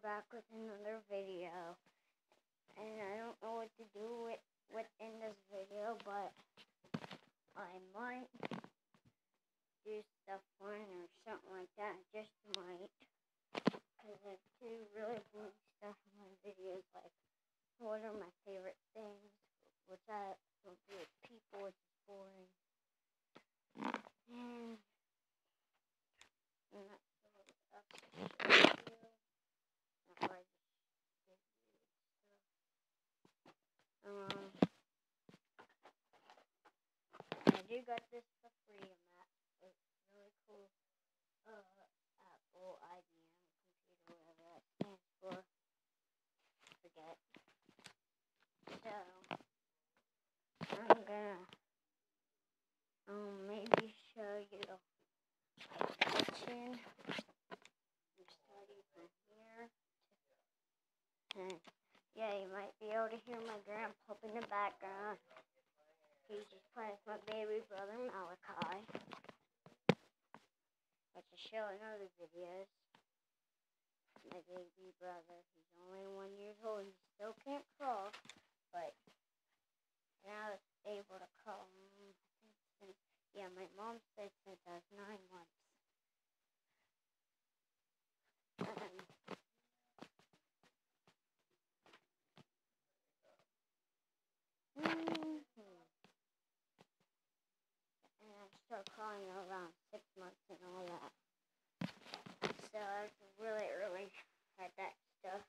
back with another video. And I don't know what to do within this video, but I might do stuff fun or something like that. Just might. Because I do really boring stuff in my videos, like what are my favorite things, what's that, don't be with people, which is boring. And I'm not sure what else to show you. Or I just give you stuff. I do got this for free. It's really cool. Apple, IBM, computer, whatever that stands for. Forget. So I'm gonna maybe show you my kitchen. I'm starting from here. And yeah, you might be able to hear my grandpa in the background. He's just playing with my baby brother Malachi, which I show in other videos. My baby brother, he's only 1 year old. He still can't crawl, but now it's able to crawl. Yeah, my mom said since I was 9 months. And I start crawling around 6 months and all that. So I was really early at that stuff.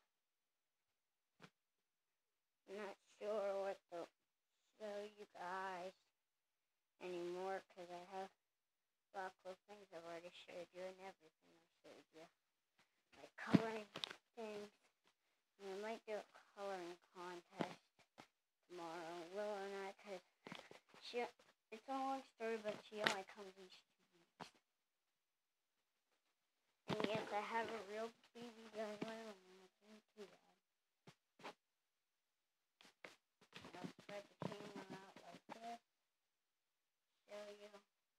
I'm not sure what to show you guys anymore because I have a lot of cool things I've already showed you and everything I showed you. Like coloring things. And I might do a coloring contest tomorrow. Willow and I, because it's a long story, but she only comes each 2 weeks. And yes, I have a real baby gun. It's too bad. I'll spread the camera out like this. Show you.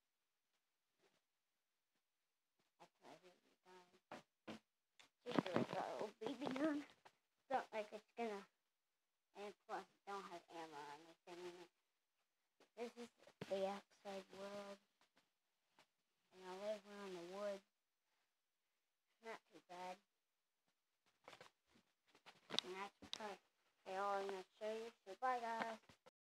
That's my baby gun. Just like a little baby gun. It's not like it's gonna. And plus, it don't have ammo or anything in it. This is the outside world. And I live around the woods. Not too bad. And that's what all I'm gonna show you. So bye guys.